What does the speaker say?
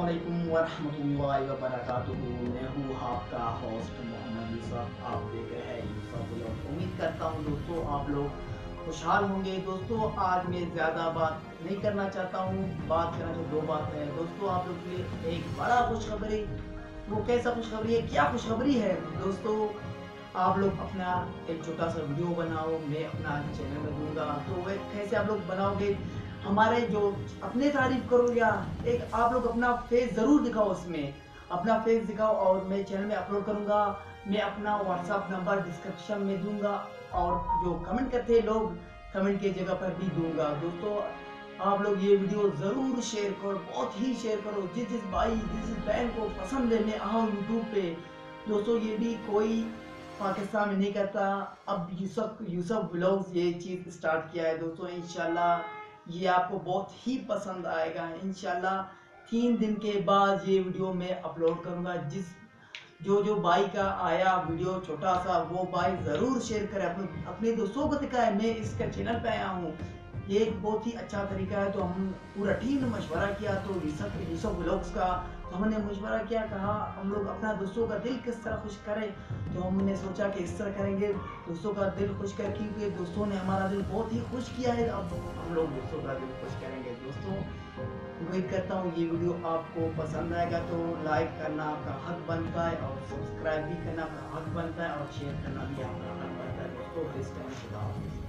अस्सलामुअलैकुम वरहमतुल्लाहि वबरकातुहू। मैं हूँ आपका होस्ट मोहम्मद यूसफ। आप देख रहे हैं यूसफ व्लॉग। उम्मीद करता हूँ दोस्तों आप लोग खुशहाल होंगे। दोस्तों आज मैं ज़्यादा बात नहीं करना चाहता हूँ, बात करना चाहिए दो बात है दोस्तों आप लोग के लिए। एक बड़ा खुशखबरी, वो कैसा खुशखबरी है, क्या खुशखबरी है दोस्तों। आप लोग अपना एक छोटा सा वीडियो बनाओ, मैं अपना चैनल में दूंगा। तो वह कैसे आप लोग बनाओगे, हमारे जो अपने तारीफ करो या एक आप लोग अपना फेस ज़रूर दिखाओ, उसमें अपना फेस दिखाओ और मैं चैनल में अपलोड करूंगा। मैं अपना व्हाट्सअप नंबर डिस्क्रिप्शन में दूंगा और जो कमेंट करते हैं लोग कमेंट की जगह पर भी दूंगा। दोस्तों आप लोग ये वीडियो ज़रूर शेयर करो, बहुत ही शेयर करो। जिस जिस भाई जिस जिस बहन को पसंद है मैं आऊँ यूट्यूब पे। दोस्तों ये भी कोई पाकिस्तान में नहीं करता, अब यूसफ यूसफ व्लॉग्स ये चीज़ स्टार्ट किया है दोस्तों। इंशाल्लाह ये आपको बहुत ही पसंद आएगा। इंशाल्लाह 3 दिन के बाद ये वीडियो मैं अपलोड करूंगा। जिस जो जो भाई का आया वीडियो छोटा सा, वो भाई ज़रूर शेयर करें, अपने दोस्तों को दिखाए मैं इसका चैनल पे आया हूँ। ये एक बहुत ही अच्छा तरीका है। तो हम पूरा टीम ने मशवरा किया, तो यूसफ व्लॉग्स का तो हमने मशवरा किया, कहा हम लोग अपना दोस्तों का दिल किस तरह खुश करें। तो हमने सोचा कि इस तरह करेंगे, दोस्तों का दिल खुश कर, क्योंकि दोस्तों ने हमारा दिल बहुत ही खुश किया है। अब हम लोग दोस्तों का दिल खुश करेंगे। दोस्तों उम्मीद करता हूँ ये वीडियो आपको पसंद आएगा, तो लाइक करना आपका हक बनता है और सब्सक्राइब भी करना आपका हक बनता है और शेयर करना भी आपका हक बनता है। दोस्तों इस टाइम खुदा हाफिज़।